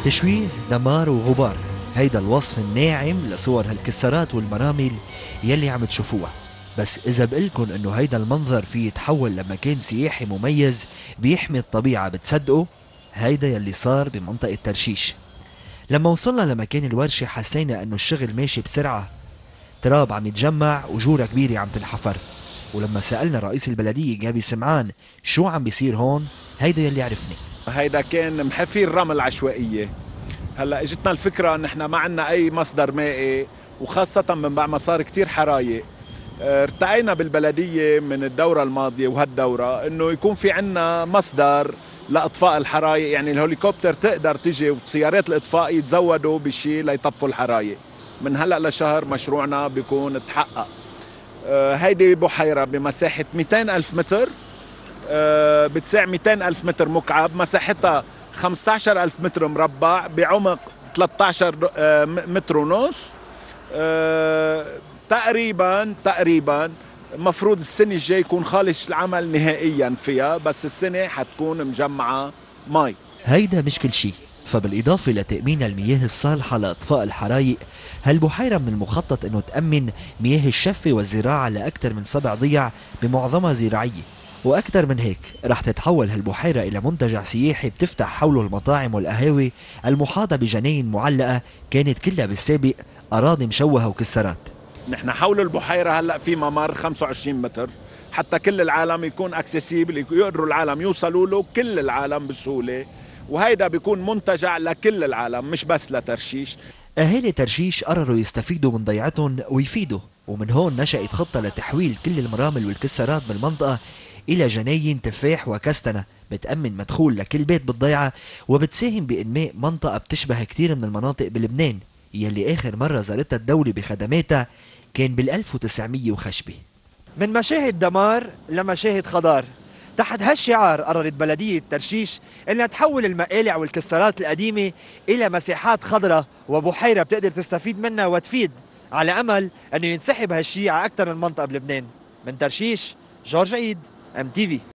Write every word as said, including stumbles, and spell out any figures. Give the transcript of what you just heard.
تشويه، دمار وغبار، هيدا الوصف الناعم لصور هالكسارات والمرامل يلي عم تشوفوها. بس إذا بقلكن إنه هيدا المنظر فيه يتحول لمكان سياحي مميز بيحمي الطبيعة بتصدقوا؟ هيدا يلي صار بمنطقة ترشيش. لما وصلنا لمكان الورشة حسينا إنه الشغل ماشي بسرعة، تراب عم يتجمع وجورة كبيرة عم تنحفر. ولما سألنا رئيس البلدية جابي سمعان شو عم بيصير هون، هيدا يلي عرفني. هيدا كان محفير رمل عشوائية. هلا اجتنا الفكرة ان احنا ما عنا اي مصدر مائي، وخاصة من بعد ما صار كتير حرايق. ارتقينا بالبلدية من الدورة الماضية وهالدورة انه يكون في عنا مصدر لاطفاء الحرايق، يعني الهليكوبتر تقدر تجي وسيارات الاطفاء يتزودوا بشيء ليطفوا الحرايق. من هلا لشهر مشروعنا بيكون تحقق. هيدي بحيرة بمساحة مئتين ألف متر، بتسع مئتين ألف متر مكعب، مساحتها خمسة عشر ألف متر مربع، بعمق ثلاثة عشر متر ونص. تقريبا تقريبا مفروض السنة الجاي يكون خالص العمل نهائيا فيها، بس السنة حتكون مجمعة مي. هيدا مش كل شيء، فبالإضافة لتأمين المياه الصالحة لإطفاء الحرايق، هالبحيرة من المخطط أنه تأمن مياه الشفة والزراعة لأكثر من سبع ضيع بمعظمها زراعية. وأكثر من هيك، رح تتحول هالبحيرة إلى منتجع سياحي بتفتح حوله المطاعم والقهاوي المحاطة بجناين معلقة كانت كلها بالسابق أراضي مشوهة وكسرات. نحن حول البحيرة هلأ في ممر خمسة وعشرين متر حتى كل العالم يكون اكسسيبل، يقدروا العالم يوصلوا له كل العالم بسهولة، وهيدا بيكون منتجع لكل العالم مش بس لترشيش. أهالي ترشيش قرروا يستفيدوا من ضيعتهم ويفيدوا، ومن هون نشأت خطة لتحويل كل المرامل والكسرات بالمنطقة إلى جناين تفاح وكستنة بتأمن مدخول لكل بيت بالضيعة، وبتساهم بإنماء منطقة بتشبه كثير من المناطق بلبنان يلي آخر مرة زارتها الدولة بخدماتها كان بالألف وتسعمية وخشبة. من مشاهد دمار لمشاهد خضار، تحت هالشعار قررت بلدية ترشيش انها تحول المقالع والكسارات القديمة الى مساحات خضراء وبحيرة بتقدر تستفيد منها وتفيد، على امل انه ينسحب هالشي على اكثر من منطقة بلبنان. من ترشيش، جورج عيد، ام تي في.